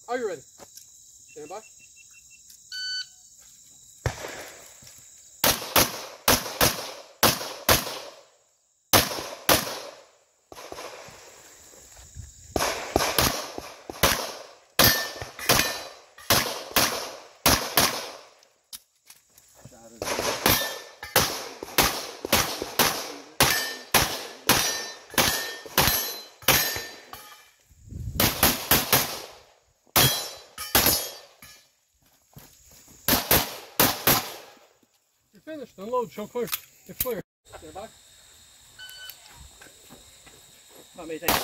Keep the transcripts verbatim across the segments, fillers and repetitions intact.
Are you ready? Stand by. You're finished. Unload. Show clear. You're clear. Stand by. How many times?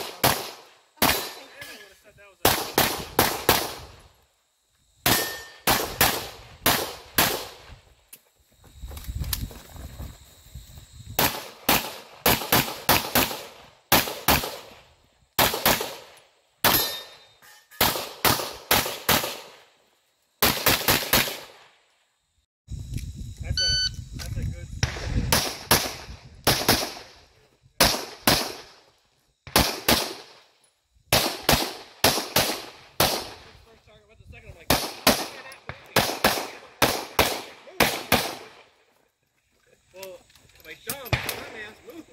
Well, like John, my man's moved.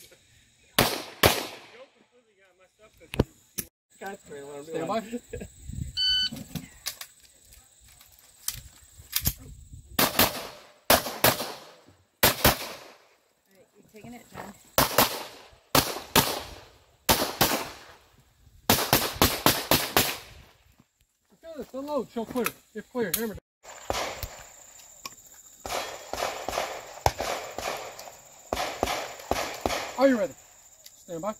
Joe completely got messed up because he concentrated on what I'm doing. Stand by. Alright, you're taking it, John. You're finished. Unload. Show clear. You're clear. Hammer down. Are you ready? Stand by.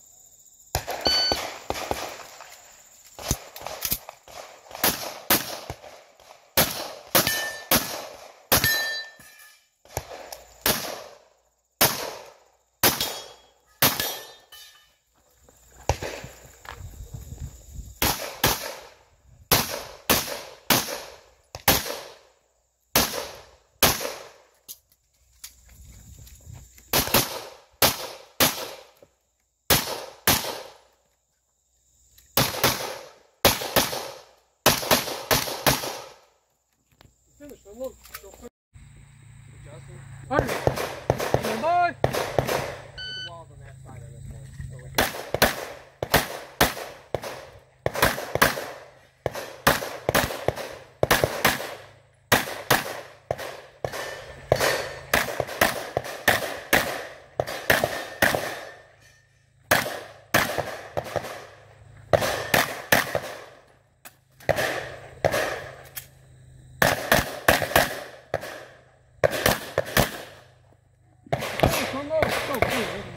Finish. Unload. Show clear. Justin. All right. Stand by. The walls on that side of this one. So we can... Unload. Show clear.